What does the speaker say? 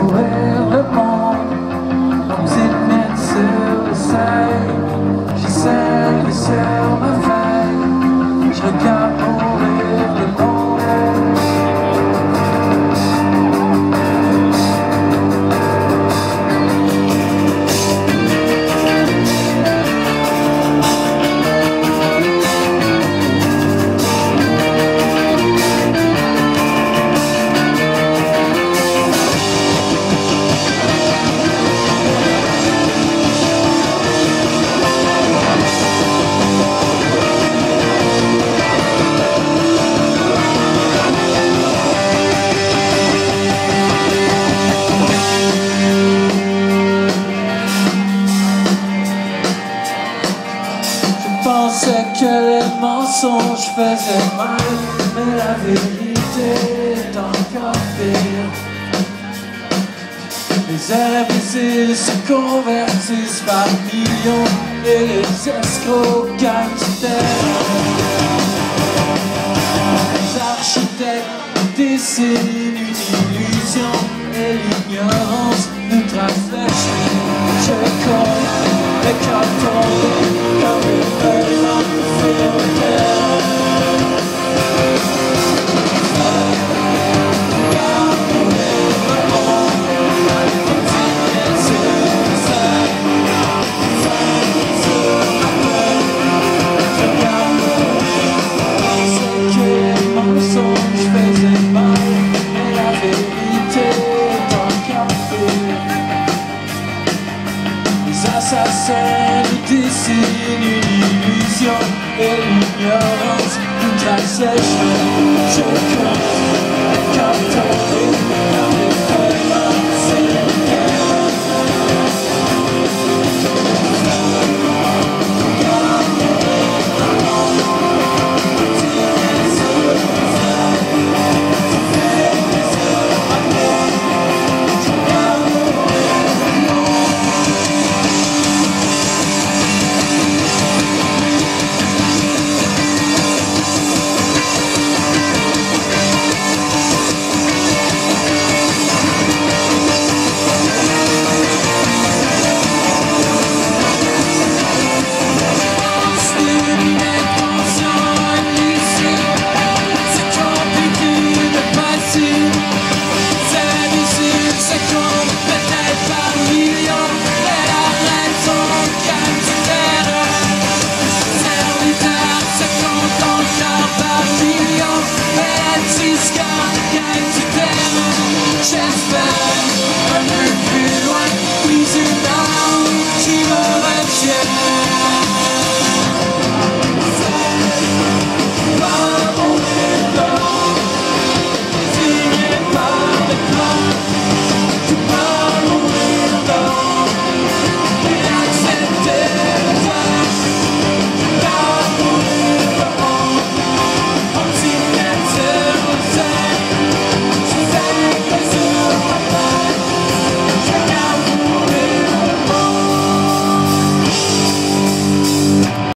parcourir le monde, comme s'il venait sur le seuil. J'essaie de sur ma feuille, je regarde mourir le monde. Je pensais que les mensonges faisaient mal, mais la vérité est encore pire. Les airs brisés se convertissent par millions et les escrocs gagnent du terrain. Les architectes dessinent une illusion et l'ignorance nous trace les chemins. Je cours le cœur tombé comme une feuille dans le fil de terre. Regarde mourir le monde, continuer sur le sol. Sur ma peau, je regarde mourir. Je pensais que les mensonges faisaient mal, mais la vérité est encore pire. Les assassins nous dessinent une illusion et l'ignorance nous trace les chemins. Je compte, Compter.